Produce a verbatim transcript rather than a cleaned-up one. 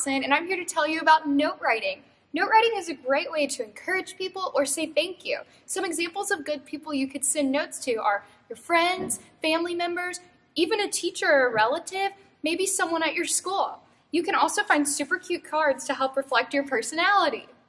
Allison, and I'm here to tell you about note writing. Note writing is a great way to encourage people or say thank you. Some examples of good people you could send notes to are your friends, family members, even a teacher or a relative, maybe someone at your school. You can also find super cute cards to help reflect your personality.